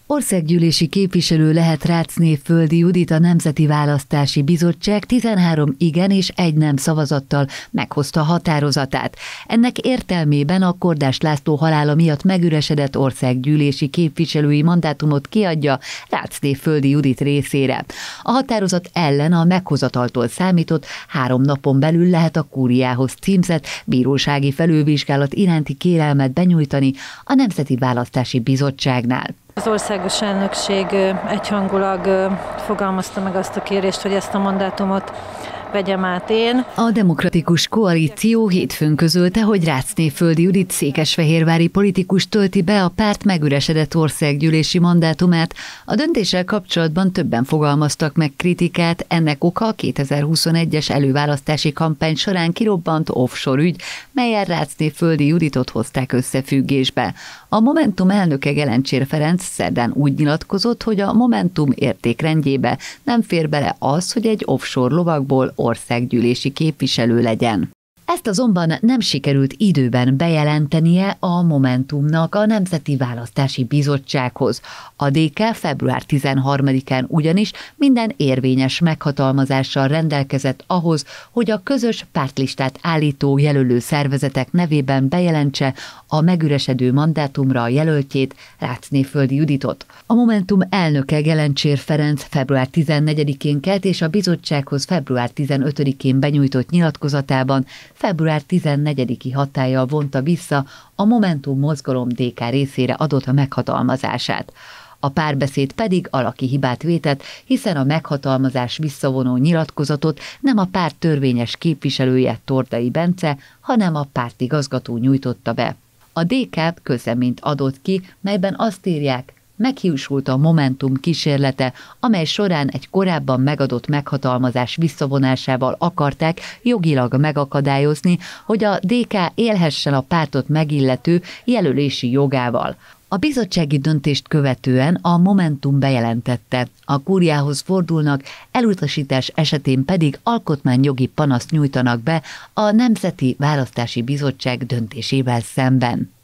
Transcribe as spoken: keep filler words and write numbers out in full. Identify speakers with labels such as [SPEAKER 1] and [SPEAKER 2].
[SPEAKER 1] Országgyűlési képviselő lehet Ráczné-Földi Judit. A Nemzeti Választási Bizottság tizenhárom igen és egy nem szavazattal meghozta határozatát. Ennek értelmében a Kordás László halála miatt megüresedett országgyűlési képviselői mandátumot kiadja Ráczné-Földi Judit részére. A határozat ellen a meghozataltól számított három napon belül lehet a kúriához címzett bírósági felülvizsgálat iránti kérelmet benyújtani a Nemzeti Választási Bizottságnál.
[SPEAKER 2] Az országos elnökség egyhangulag fogalmazta meg azt a kérést, hogy ezt a mandátumot vegyem át én.
[SPEAKER 1] A Demokratikus Koalíció hétfőn közölte, hogy Ráczné-Földi Judit székesfehérvári politikus tölti be a párt megüresedett országgyűlési mandátumát. A döntéssel kapcsolatban többen fogalmaztak meg kritikát, ennek oka a kétezer-huszonegyes előválasztási kampány során kirobbant offshore ügy, melyen Ráczné-Földi Juditot hozták összefüggésbe. A Momentum elnöke Gelencsér Ferenc szerdán úgy nyilatkozott, hogy a Momentum értékrendjébe nem fér bele az, hogy egy offshore lovagból országgyűlési képviselő legyen. Ezt azonban nem sikerült időben bejelentenie a Momentumnak a Nemzeti Választási Bizottsághoz. A dé ká február tizenharmadikán ugyanis minden érvényes meghatalmazással rendelkezett ahhoz, hogy a közös pártlistát állító jelölő szervezetek nevében bejelentse a megüresedő mandátumra a jelöltjét, Ráczné-Földi Juditot. A Momentum elnöke Gelencsér Ferenc február tizennegyedikén kelt és a bizottsághoz február tizenötödikén benyújtott nyilatkozatában február tizennegyediki hatállyal vonta vissza a Momentum mozgalom dé ká részére adott a meghatalmazását. A Párbeszéd pedig alaki hibát vétett, hiszen a meghatalmazás visszavonó nyilatkozatot nem a párt törvényes képviselője, Tordai Bence, hanem a pártigazgató nyújtotta be. A dé ká közleményt adott ki, melyben azt írják: meghiúsult a Momentum kísérlete, amely során egy korábban megadott meghatalmazás visszavonásával akarták jogilag megakadályozni, hogy a dé ká élhessen a pártot megillető jelölési jogával. A bizottsági döntést követően a Momentum bejelentette, a kúriához fordulnak, elutasítás esetén pedig alkotmányjogi panaszt nyújtanak be a Nemzeti Választási Bizottság döntésével szemben.